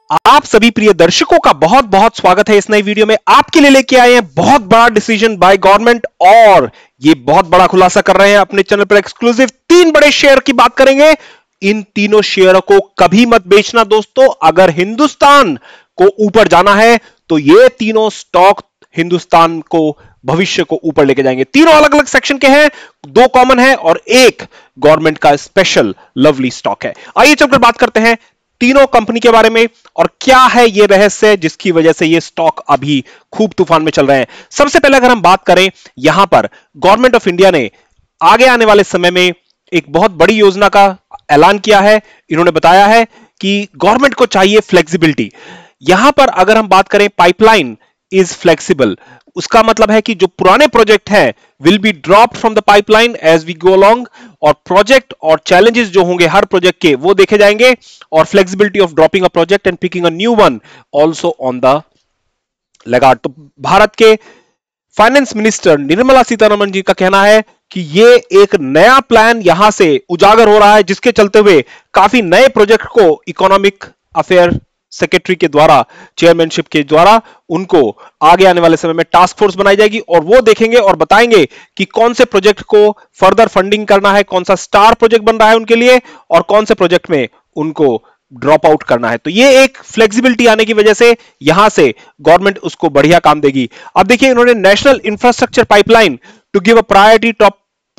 आप सभी प्रिय दर्शकों का बहुत बहुत स्वागत है इस नई वीडियो में। आपके लिए लेके आए हैं बहुत बड़ा डिसीजन बाय गवर्नमेंट और ये बहुत बड़ा खुलासा कर रहे हैं अपने चैनल पर एक्सक्लूसिव। 3 बड़े शेयर की बात करेंगे। इन तीनों शेयरों को कभी मत बेचना दोस्तों। अगर हिंदुस्तान को ऊपर जाना है तो ये तीनों स्टॉक हिंदुस्तान को भविष्य को ऊपर लेके जाएंगे। तीनों अलग अलग सेक्शन के हैं, 2 कॉमन है और एक गवर्नमेंट का स्पेशल लवली स्टॉक है। आइए चलकर बात करते हैं तीनों कंपनी के बारे में और क्या है ये रहस्य जिसकी वजह से ये स्टॉक अभी खूब तूफान में चल रहे हैं। सबसे पहले अगर हम बात करें, यहां पर गवर्नमेंट ऑफ इंडिया ने आगे आने वाले समय में एक बहुत बड़ी योजना का ऐलान किया है। इन्होंने बताया है कि गवर्नमेंट को चाहिए फ्लेक्सिबिलिटी। यहां पर अगर हम बात करें पाइपलाइन इज फ्लेक्सिबल, उसका मतलब है कि जो पुराने प्रोजेक्ट हैं will be dropped from the pipeline as we go along और प्रोजेक्ट और चैलेंजेस जो होंगे हर प्रोजेक्ट के वो देखे जाएंगे और flexibility of dropping a project and picking a new one also on the laggard. तो भारत के फाइनेंस मिनिस्टर निर्मला सीतारमण जी का कहना है कि ये एक नया प्लान यहां से उजागर हो रहा है जिसके चलते हुए काफी नए प्रोजेक्ट को इकोनॉमिक अफेयर सेक्रेटरी के द्वारा, चेयरमैनशिप के द्वारा उनको आगे आने वाले समय में टास्क फोर्स बनाई जाएगी और वो देखेंगे और बताएंगे कि कौन से प्रोजेक्ट को फर्दर फंडिंग करना है, कौन सा स्टार प्रोजेक्ट बन रहा है उनके लिए और कौन से प्रोजेक्ट में उनको ड्रॉप आउट करना है। तो ये एक फ्लेक्सिबिलिटी आने की वजह से यहां से गवर्नमेंट उसको बढ़िया काम देगी। अब देखिए, इन्होंने national infrastructure pipeline to give a priority top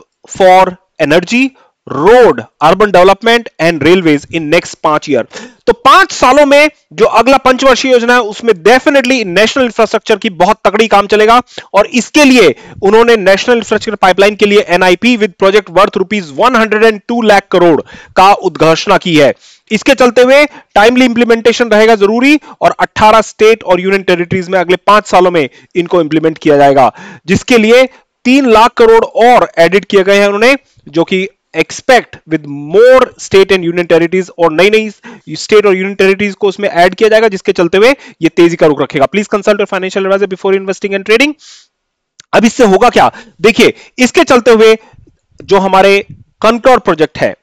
for energy, road, urban development and railways in next 5 year. तो 5 सालों में जो अगला पंचवर्षीय योजना है उसमें डेफिनेटली नेशनल इंफ्रास्ट्रक्चर की बहुत तगड़ी काम चलेगा और इसके लिए उन्होंने नेशनल इंफ्रास्ट्रक्चर पाइपलाइन के लिए NIP with project worth ₹102 lakh crore का उद्घोषणा की है। इसके चलते हुए टाइमली इंप्लीमेंटेशन रहेगा जरूरी और 18 स्टेट और यूनियन टेरिटरीज में अगले 5 सालों में इनको इंप्लीमेंट किया जाएगा, जिसके लिए 3 लाख करोड़ और एडिट किए गए हैं उन्होंने, जो कि expect with more state and union territories और नई नई स्टेट और यूनियन टेरिटरीज को उसमें ऐड किया जाएगा, जिसके चलते हुए ये तेजी का रुख रखेगा। Please consult your financial advisor before investing and trading. अब इससे होगा क्या, देखिए, इसके चलते हुए जो हमारे कॉनकॉर प्रोजेक्ट है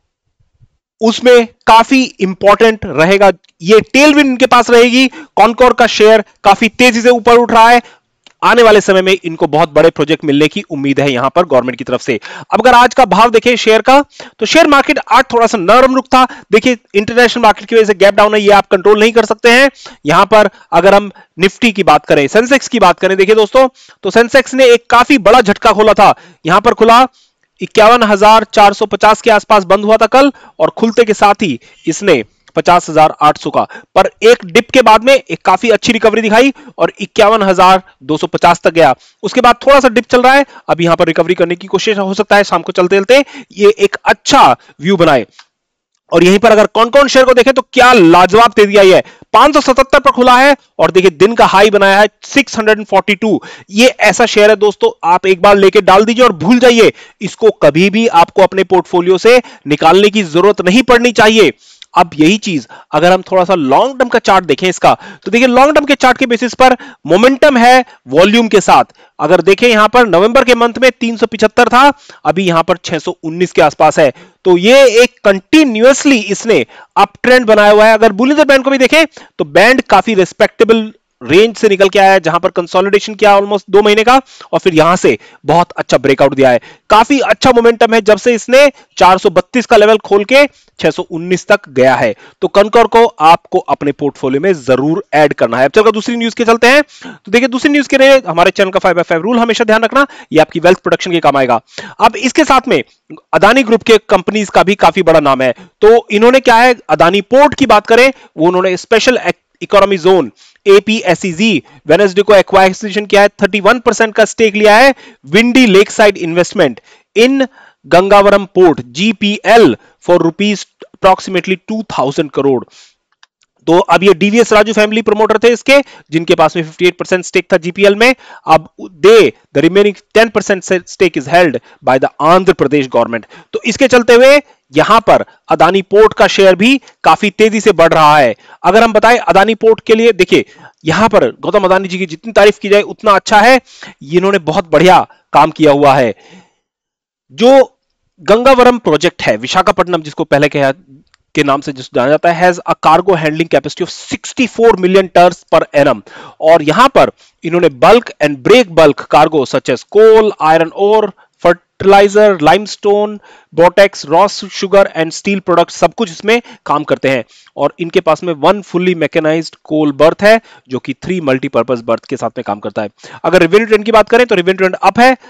उसमें काफी इंपॉर्टेंट रहेगा, ये टेलविंड इनके पास रहेगी। कॉनकॉर का शेयर काफी तेजी से ऊपर उठ रहा है, आने वाले समय में इनको बहुत बड़े प्रोजेक्ट मिलने की उम्मीद है यहां पर गवर्नमेंट की तरफ से। अब अगर आज का भाव देखें शेयर का, तो शेयर मार्केट आज थोड़ा सा नरम रुख था। देखिए, इंटरनेशनल मार्केट की वजह से गैप डाउन है, ये आप कंट्रोल नहीं कर सकते हैं। यहां पर अगर हम निफ्टी की बात करें, सेंसेक्स की बात करें, देखिए दोस्तों, तो सेंसेक्स ने एक काफी बड़ा झटका खोला था। यहां पर खुला 51,450 के आसपास बंद हुआ था कल और खुलते के साथ ही इसने 50,800 का, पर एक डिप के बाद में एक काफी अच्छी रिकवरी दिखाई और 51,250 तक गया। उसके बाद थोड़ा सा डिप चल रहा है, अब यहां पर रिकवरी करने की कोशिश हो सकता है शाम को चलते चलते ये एक अच्छा व्यू बनाए। और यहीं पर अगर कौन कौन शेयर को देखें तो क्या लाजवाब तेजी आई है, 577 पर खुला है और देखिए दिन का हाई बनाया है 642। ये ऐसा शेयर है दोस्तों, आप एक बार लेके डाल दीजिए और भूल जाइए, इसको कभी भी आपको अपने पोर्टफोलियो से निकालने की जरूरत नहीं पड़नी चाहिए। अब यही चीज अगर हम थोड़ा सा लॉन्ग टर्म का चार्ट देखें इसका, तो देखिए लॉन्ग टर्म के चार्ट के बेसिस पर मोमेंटम है वॉल्यूम के साथ। अगर देखें यहां पर नवंबर के मंथ में 375 था, अभी यहां पर 619 के आसपास है। तो ये एक कंटिन्यूअसली इसने अप ट्रेंड बनाया हुआ है। अगर बुलिंजर बैंड को भी देखें तो बैंड काफी रिस्पेक्टेबल रेंज से निकल के आया है, जहां पर कंसोलिडेशन किया ऑलमोस्ट 2 महीने का और फिर यहां से बहुत अच्छा ब्रेकआउट दिया है। काफी अच्छा मोमेंटम है जब से इसने 432 का लेवल खोल के 619 तक गया है। तो कॉनकॉर को आपको अपने पोर्टफोलियो में जरूर ऐड करना है। अब चलकर दूसरी न्यूज के चलते हैं। तो देखिए, दूसरी न्यूज के लिए हमारे चैनल का 5x5 रूल हमेशा ध्यान रखना, ये आपकी वेल्थ प्रोडक्शन के काम आएगा। अब इसके साथ में अदानी ग्रुप के कंपनीज का भी काफी बड़ा नाम है। तो इन्होंने क्या है, अदानी पोर्ट की बात करें, वो उन्होंने special economy zone APSEZ Wednesday को एक्वाजिशन किया है, 31% का स्टेक लिया है windy lake side investment in Gangavaram port GPL for rupees approximately 2000 crore. तो अब ये डीवीएस राजू फैमिली प्रमोटर थे इसके, जिनके पास में 58% स्टेक था GPL में। अब the remaining 10% stake is held by the Andhra Pradesh government. तो इसके चलते हुए यहां पर अदानी पोर्ट का शेयर भी काफी तेजी से बढ़ रहा है। अगर हम बताएं अदानी पोर्ट के लिए, देखिए यहां पर गौतम अदानी जी की जितनी तारीफ की जाए उतना अच्छा है, इन्होंने बहुत बढ़िया काम किया हुआ है। जो गंगावरम प्रोजेक्ट है विशाखापट्टनम, जिसको पहले कहा के नाम से जाना जाता है, has a cargo handling capacity of 64 million tons per annum. और यहां पर इन्होंने bulk and break bulk cargo such as coal, iron ore, fertilizer, limestone, bauxite, raw sugar and steel product सब कुछ इसमें काम करते हैं। और इनके पास में 1 फुल्ली मैकेनाइज्ड कोल बर्थ है जो कि 3 मल्टीपर्पज बर्थ के साथ में काम करता है। अगर रेवेन्यू ट्रेंड की बात करें तो रेवेन्यू ट्रेंड अप है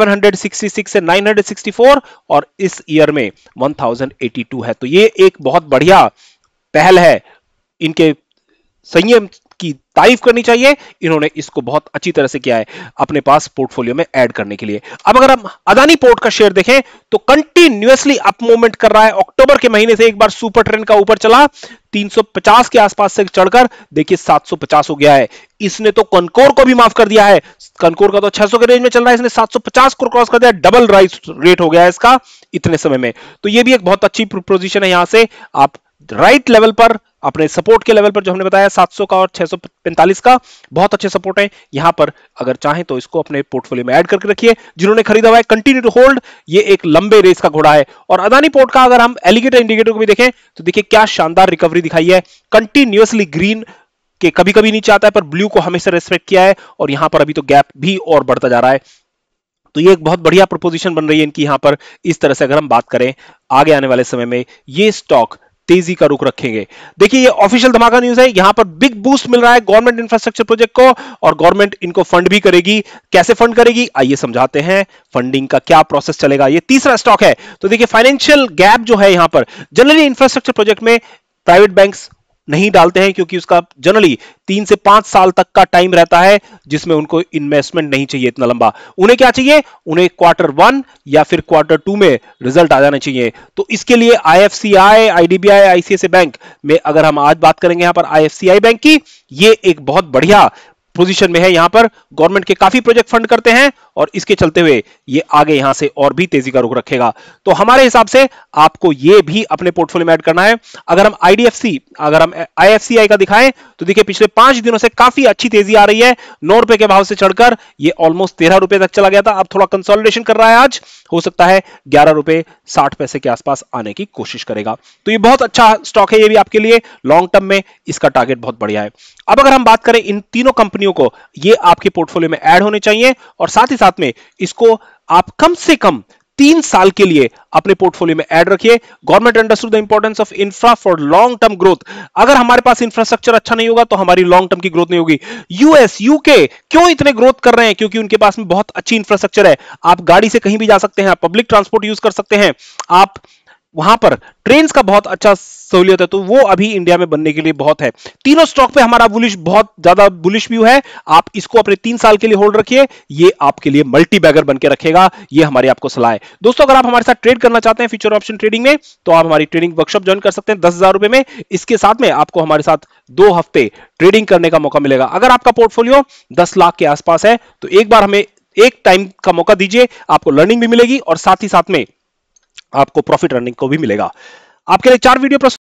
766 से 964 और इस ईयर में 1082 है। तो ये एक बहुत बढ़िया पहल है, इनके संयम की तारीफ करनी चाहिए, इन्होंने इसको बहुत अच्छी तरह से किया है अपने पास पोर्टफोलियो में ऐड करने के लिए। अब अगर हम अदानी पोर्ट का शेयर देखें तो कंटिन्यूअसली अप मूवमेंट कर रहा है। अक्टूबर के महीने से एक बार सुपर ट्रेंड का ऊपर चला, 350 के आसपास से चढ़कर देखिए 750 हो गया है। इसने तो कनकोर को भी माफ कर दिया है, कनकोर का तो 600 के रेंज में चल रहा है, इसने 750 को क्रॉस कर दिया, डबल राइज रेट हो गया है इसका इतने समय में। तो ये भी एक बहुत अच्छी पोजीशन है, यहां से आप राइट लेवल पर अपने सपोर्ट के लेवल पर जो हमने बताया 700 का और 645 का बहुत अच्छे सपोर्ट है। यहां पर अगर चाहें तो इसको अपने पोर्टफोलियो में ऐड करके रखिए। जिन्होंने खरीदा हुआ है कंटिन्यू टू होल्ड, ये एक लंबे रेस का घोड़ा है। और अदानी पोर्ट का अगर हम एलिगेटर इंडिकेटर को भी देखें तो देखिए क्या शानदार रिकवरी दिखाई है, कंटिन्यूअसली ग्रीन के कभी कभी नीचे आता है पर ब्लू को हमेशा रेस्पेक्ट किया है और यहां पर अभी तो गैप भी और बढ़ता जा रहा है। तो ये एक बहुत बढ़िया प्रोपोजिशन बन रही है इनकी यहां पर। इस तरह से अगर हम बात करें आगे आने वाले समय में ये स्टॉक तेजी का रुख रखेंगे। देखिए ये ऑफिशियल धमाका न्यूज है, यहां पर बिग बूस्ट मिल रहा है गवर्नमेंट इंफ्रास्ट्रक्चर प्रोजेक्ट को और गवर्नमेंट इनको फंड भी करेगी। कैसे फंड करेगी आइए समझाते हैं, फंडिंग का क्या प्रोसेस चलेगा। ये तीसरा स्टॉक है। तो देखिए फाइनेंशियल गैप जो है यहां पर, जनरली इंफ्रास्ट्रक्चर प्रोजेक्ट में प्राइवेट बैंक्स नहीं डालते हैं क्योंकि उसका जनरली 3 से 5 साल तक का टाइम रहता है जिसमें उनको इन्वेस्टमेंट नहीं चाहिए इतना लंबा। उन्हें क्या चाहिए, उन्हें Q1 या फिर Q2 में रिजल्ट आ जाने चाहिए। तो इसके लिए IFCI, IDBI, ICICI बैंक में अगर हम आज बात करेंगे यहां पर IFCI बैंक की, ये एक बहुत बढ़िया पोजीशन में है। यहां पर गवर्नमेंट के काफी प्रोजेक्ट फंड करते हैं और इसके चलते हुए ये आगे यहां से और भी तेजी का रुख रखेगा। तो हमारे हिसाब से आपको ये भी अपने पोर्टफोलियो में ऐड करना है। अगर हम IFCI का दिखाएं तो देखिए पिछले 5 दिनों से काफी अच्छी तेजी आ रही है। 9 रुपए के भाव से चढ़कर ये ऑलमोस्ट 13 रुपए तक चला गया था, अब थोड़ा कंसोलिडेशन कर रहा है। आज हो सकता है 11 रुपए 60 पैसे के आसपास आने की कोशिश करेगा। तो ये बहुत अच्छा स्टॉक है, ये भी आपके लिए लॉन्ग टर्म में इसका टारगेट बहुत बढ़िया है। अब अगर हम बात करें इन तीनों कंपनियों को, ये आपके पोर्टफोलियो में ऐड होने चाहिए और साथ ही साथ में इसको आप कम से कम 3 साल के लिए अपने पोर्टफोलियो में ऐड रखिए। Government understood the importance of infra for long term growth. अगर हमारे पास इंफ्रास्ट्रक्चर अच्छा नहीं होगा तो हमारी लॉन्ग टर्म की ग्रोथ नहीं होगी। यूएस, यूके क्यों इतने ग्रोथ कर रहे हैं, क्योंकि उनके पास में बहुत अच्छी इंफ्रास्ट्रक्चर है। आप गाड़ी से कहीं भी जा सकते हैं, आप पब्लिक ट्रांसपोर्ट यूज कर सकते हैं, आप वहां पर ट्रेन का बहुत अच्छा सहूलियत है। तो वो अभी इंडिया में बनने के लिए बहुत है। तीनों स्टॉक पे हमारा बुलिश, बहुत ज्यादा बुलिश व्यू है। आप इसको अपने 3 साल के लिए होल्ड रखिए, ये आपके लिए मल्टी बैगर बनके रखेगा, ये हमारी आपको सलाह है। दोस्तों अगर आप हमारे साथ ट्रेड करना चाहते हैं फ्यूचर ऑप्शन ट्रेडिंग में तो आप हमारी ट्रेडिंग वर्कशॉप ज्वाइन कर सकते हैं 10,000 रुपए में। इसके साथ में आपको हमारे साथ 2 हफ्ते ट्रेडिंग करने का मौका मिलेगा। अगर आपका पोर्टफोलियो 10 लाख के आसपास है तो एक बार हमें एक टाइम का मौका दीजिए, आपको लर्निंग भी मिलेगी और साथ ही साथ में आपको प्रॉफिट अर्निंग को भी मिलेगा। आपके लिए 4 वीडियो